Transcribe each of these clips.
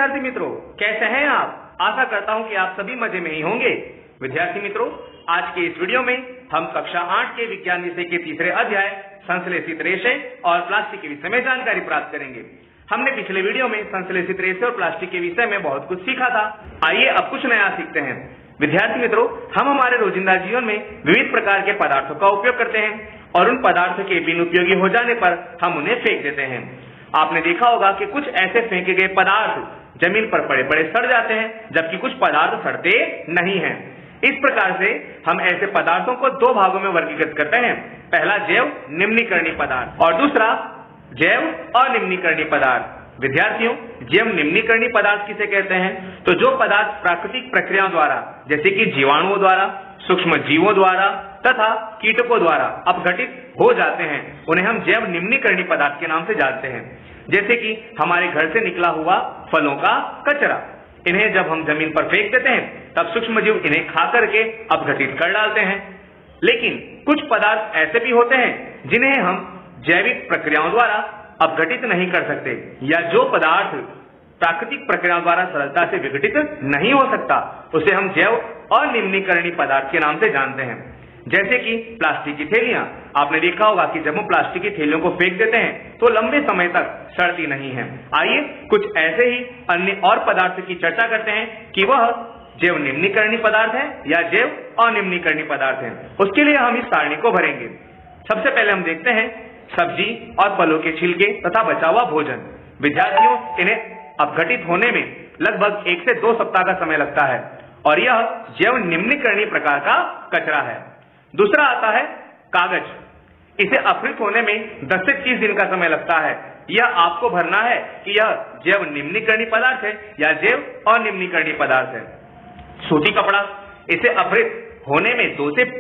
विद्यार्थी मित्रों, कैसे हैं आप? आशा करता हूं कि आप सभी मजे में ही होंगे। विद्यार्थी मित्रों, आज के इस वीडियो में हम कक्षा 8 के विज्ञान विषय के तीसरे अध्याय संश्लेषित रेशे और प्लास्टिक के विषय में जानकारी प्राप्त करेंगे। हमने पिछले वीडियो में संश्लेषित रेशे और प्लास्टिक के विषय में बहुत कुछ सीखा था। आइए अब कुछ नया सीखते हैं। विद्यार्थी मित्रों, हम हमारे रोजिंदा जीवन में विविध प्रकार के पदार्थों का उपयोग करते हैं और उन पदार्थों के बिन उपयोगी हो जाने पर हम उन्हें फेंक देते हैं। आपने देखा होगा कि कुछ ऐसे फेंके गए पदार्थ जमीन पर पड़े पड़े सड़ जाते हैं, जबकि कुछ पदार्थ सड़ते नहीं हैं। इस प्रकार से हम ऐसे पदार्थों को दो भागों में वर्गीकृत करते हैं। पहला जैव निम्नीकरणीय पदार्थ और दूसरा जैव अनिम्नीकरणीय पदार्थ। विद्यार्थियों, जैव निम्नीकरणीय पदार्थ किसे कहते हैं? तो जो पदार्थ प्राकृतिक प्रक्रियाओं द्वारा, जैसे कि जीवाणुओं द्वारा, सूक्ष्म जीवों द्वारा तथा कीटकों द्वारा अपघटित हो जाते हैं, उन्हें हम जैव निम्नीकरणीय पदार्थ के नाम से जानते हैं। जैसे कि हमारे घर से निकला हुआ फलों का कचरा, इन्हें जब हम जमीन पर फेंक देते हैं तब सूक्ष्म जीव इन्हें खा करके अपघटित कर डालते हैं। लेकिन कुछ पदार्थ ऐसे भी होते हैं जिन्हें हम जैविक प्रक्रियाओं द्वारा अपघटित नहीं कर सकते, या जो पदार्थ प्राकृतिक प्रक्रियाओं द्वारा सरलता से विघटित नहीं हो सकता, उसे हम जैव अनिम्नीकरणीय पदार्थ के नाम से जानते हैं। जैसे कि प्लास्टिक की थैलियां। आपने देखा होगा कि जब हम प्लास्टिक की थैलियों को फेंक देते हैं तो लंबे समय तक सड़ती नहीं है। आइए कुछ ऐसे ही अन्य और पदार्थ की चर्चा करते हैं कि वह जैव निम्नीकरणीय पदार्थ है या जैव अनिम्नीकरणीय पदार्थ है। उसके लिए हम इस सारणी को भरेंगे। सबसे पहले हम देखते हैं सब्जी और फलों के छिलके तथा बचा हुआ भोजन। विद्यार्थियों, इन्हें अपघटित होने में लगभग 1 से 2 सप्ताह का समय लगता है और यह जैव निम्नीकरणीय प्रकार का कचरा है। दूसरा आता है कागज। इसे अपघटित होने में 10 से 30 दिन का समय लगता है। यह आपको भरना है कि यह जैव निम्नीकरणीय पदार्थ है या जैव अनिम्नीकरणीय पदार्थ है। सूती कपड़ा, इसे अपघटित होने में 2 से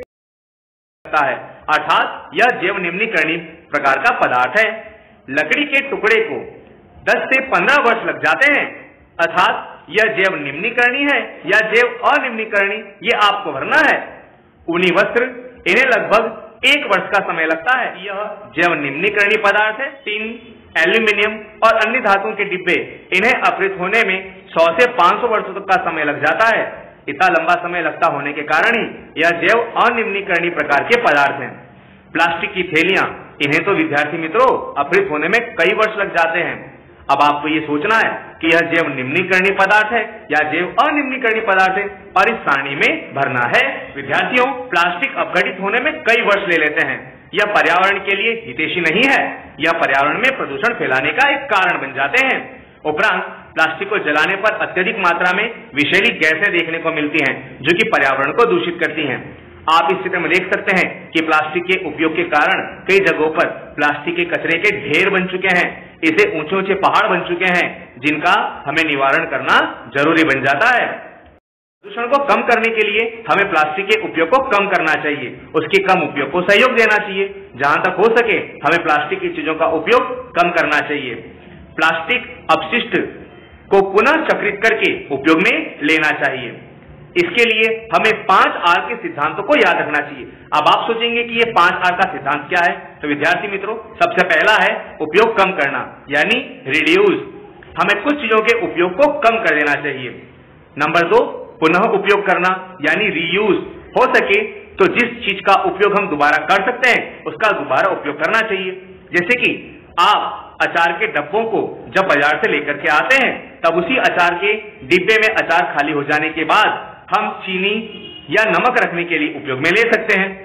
लगता है, अर्थात यह जैव निम्नीकरणीय प्रकार का पदार्थ है। लकड़ी के टुकड़े को 10 से 15 वर्ष लग जाते हैं, अर्थात यह जैव निम्नीकरणीय है या जैव अनिम्नीकरणीय, ये आपको भरना है। ऊनी वस्त्र, इन्हें लगभग 1 वर्ष का समय लगता है। यह जैव निम्नीकरणीय पदार्थ है। टिन, एल्यूमिनियम और अन्य धातुओं के डिब्बे, इन्हें अपघटित होने में 100 से 500 वर्षों तक का समय लग जाता है। इतना लंबा समय लगता होने के कारण ही यह जैव अनिम्नीकरणीय प्रकार के पदार्थ हैं। प्लास्टिक की थैलियां, इन्हें तो विद्यार्थी मित्रों अपघटित होने में कई वर्ष लग जाते हैं। अब आपको ये सोचना है कि यह जैव निम्नीकरणीय पदार्थ है या जैव अनिम्नीकरणीय पदार्थ है और इस सारणी में भरना है। विद्यार्थियों, प्लास्टिक अपघटित होने में कई वर्ष ले लेते हैं। यह पर्यावरण के लिए हितैषी नहीं है। यह पर्यावरण में प्रदूषण फैलाने का एक कारण बन जाते हैं। उपरांत प्लास्टिक को जलाने पर अत्यधिक मात्रा में विषैली गैसें देखने को मिलती हैं, जो कि पर्यावरण को दूषित करती हैं। आप इस चित्र में देख सकते हैं कि प्लास्टिक के उपयोग के कारण कई जगहों पर प्लास्टिक के कचरे के ढेर बन चुके हैं। इसे ऊंचे ऊंचे पहाड़ बन चुके हैं, जिनका हमें निवारण करना जरूरी बन जाता है। प्रदूषण को कम करने के लिए हमें प्लास्टिक के उपयोग को कम करना चाहिए, उसके कम उपयोग को सहयोग देना चाहिए। जहां तक हो सके हमें प्लास्टिक की चीजों का उपयोग कम करना चाहिए। प्लास्टिक अपशिष्ट को पुनः चक्रित करके उपयोग में लेना चाहिए। इसके लिए हमें 5R के सिद्धांतों को याद रखना चाहिए। अब आप सोचेंगे कि ये 5R का सिद्धांत क्या है? तो विद्यार्थी मित्रों, सबसे पहला है उपयोग कम करना, यानी रिड्यूस। हमें कुछ चीजों के उपयोग को कम कर देना चाहिए। नंबर 2, पुनः उपयोग करना, यानी रीयूज। हो सके तो जिस चीज का उपयोग हम दोबारा कर सकते हैं उसका दोबारा उपयोग करना चाहिए। जैसे कि आप अचार के डब्बों को जब बाजार से लेकर के आते हैं, तब उसी अचार के डिब्बे में अचार खाली हो जाने के बाद हम चीनी या नमक रखने के लिए उपयोग में ले सकते हैं।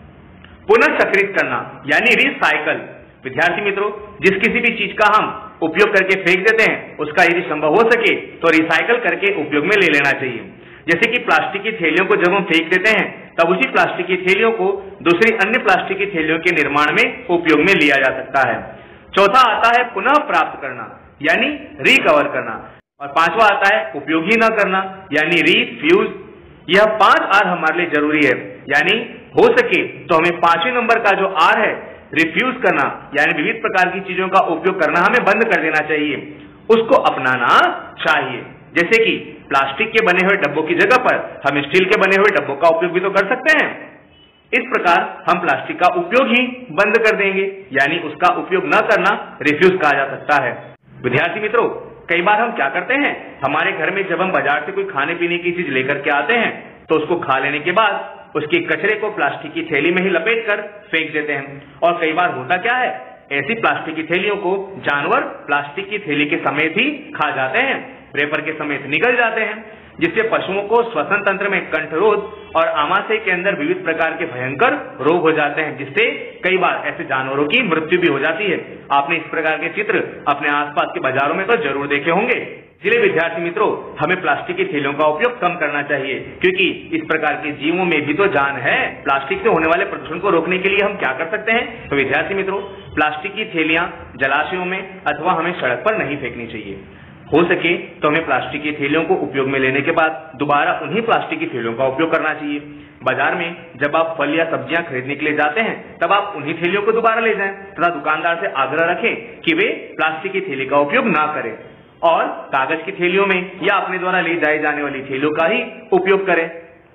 पुनः चक्रित करना, यानी रिसाइकल। विद्यार्थी मित्रों, जिस किसी भी चीज का हम उपयोग करके फेंक देते हैं, उसका यदि संभव हो सके तो रिसाइकल करके उपयोग में ले लेना चाहिए। जैसे कि प्लास्टिक की थैलियों को जब हम फेंक देते हैं, तब उसी प्लास्टिक की थैलियों को दूसरी अन्य प्लास्टिक की थैलियों के निर्माण में उपयोग में लिया जा सकता है। चौथा आता है पुनः प्राप्त करना, यानी रिकवर करना। और 5वां आता है उपयोग ही न करना, यानी रीफ्यूज। यह 5R हमारे लिए जरूरी है, यानी हो सके तो हमें 5वें नंबर का जो R है, रिफ्यूज करना, यानी विविध प्रकार की चीजों का उपयोग करना हमें बंद कर देना चाहिए, उसको अपनाना चाहिए। जैसे कि प्लास्टिक के बने हुए डब्बों की जगह पर हम स्टील के बने हुए डब्बों का उपयोग भी तो कर सकते हैं। इस प्रकार हम प्लास्टिक का उपयोग ही बंद कर देंगे, यानी उसका उपयोग न करना रिफ्यूज कहा जा सकता है। विद्यार्थी मित्रों, कई बार हम क्या करते हैं, हमारे घर में जब हम बाजार से कोई खाने पीने की चीज लेकर के आते हैं तो उसको खा लेने के बाद उसके कचरे को प्लास्टिक की थैली में ही लपेट कर फेंक देते हैं। और कई बार होता क्या है, ऐसी प्लास्टिक की थैलियों को जानवर प्लास्टिक की थैली के समेत ही खा जाते हैं, रेपर के समेत निगल जाते हैं, जिससे पशुओं को श्वसन तंत्र में कंठरोध और आमाशय के अंदर विविध प्रकार के भयंकर रोग हो जाते हैं, जिससे कई बार ऐसे जानवरों की मृत्यु भी हो जाती है। आपने इस प्रकार के चित्र अपने आसपास के बाजारों में तो जरूर देखे होंगे। इसलिए विद्यार्थी मित्रों, हमें प्लास्टिक की थैलियों का उपयोग कम करना चाहिए, क्योंकि इस प्रकार के जीवों में भी तो जान है। प्लास्टिक से होने वाले प्रदूषण को रोकने के लिए हम क्या कर सकते हैं? तो विद्यार्थी मित्रों, प्लास्टिक की थैलियां जलाशयों में अथवा हमें सड़क पर नहीं फेंकनी चाहिए। हो सके तो हमें प्लास्टिक की थैलियों को उपयोग में लेने के बाद दोबारा उन्हीं प्लास्टिक की थैलियों का उपयोग करना चाहिए। बाजार में जब आप फल या सब्जियां खरीदने के लिए जाते हैं तब आप उन्हीं थैलियों को दोबारा ले जाएं तथा दुकानदार से आग्रह रखें कि वे प्लास्टिक की थैली का उपयोग ना करें और कागज की थैलियों में या अपने द्वारा ले जाए जाने वाली थैलियों का ही उपयोग करें।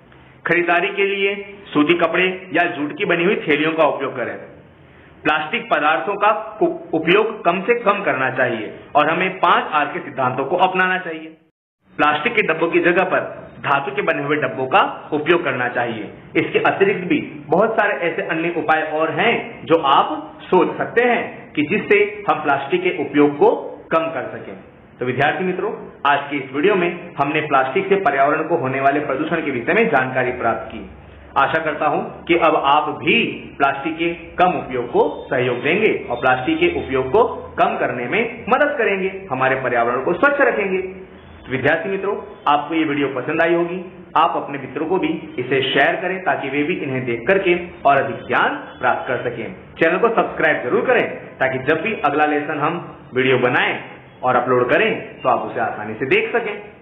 खरीदारी के लिए सूती कपड़े या जूट की बनी हुई थैलियों का उपयोग करें। प्लास्टिक पदार्थों का उपयोग कम से कम करना चाहिए और हमें 5 आर के सिद्धांतों को अपनाना चाहिए। प्लास्टिक के डब्बों की जगह पर धातु के बने हुए डब्बों का उपयोग करना चाहिए। इसके अतिरिक्त भी बहुत सारे ऐसे अन्य उपाय और हैं जो आप सोच सकते हैं कि जिससे हम प्लास्टिक के उपयोग को कम कर सकें। तो विद्यार्थी मित्रों, आज के इस वीडियो में हमने प्लास्टिक से पर्यावरण को होने वाले प्रदूषण के विषय में जानकारी प्राप्त की। आशा करता हूं कि अब आप भी प्लास्टिक के कम उपयोग को सहयोग देंगे और प्लास्टिक के उपयोग को कम करने में मदद करेंगे, हमारे पर्यावरण को स्वच्छ रखेंगे। विद्यार्थी मित्रों, आपको ये वीडियो पसंद आई होगी। आप अपने मित्रों को भी इसे शेयर करें ताकि वे भी इन्हें देख करके और अधिक ज्ञान प्राप्त कर सकें। चैनल को सब्सक्राइब जरूर करें ताकि जब भी अगला लेसन हम वीडियो बनाएं और अपलोड करें तो आप उसे आसानी से देख सकें।